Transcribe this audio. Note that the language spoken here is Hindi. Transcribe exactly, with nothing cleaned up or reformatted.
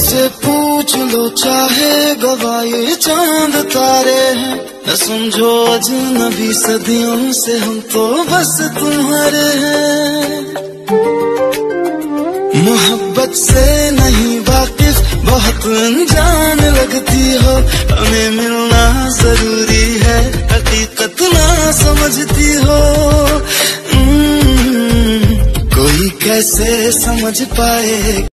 से पूछ लो चाहे गवाए चांद तारे हैं, न समझो अजनबी सदियों से हम तो बस तुम्हारे हैं। मोहब्बत से नहीं वाकिफ बहुत अनजान लगती हो, हमें मिलना जरूरी है हकीकत ना समझती हो। कोई कैसे समझ पाए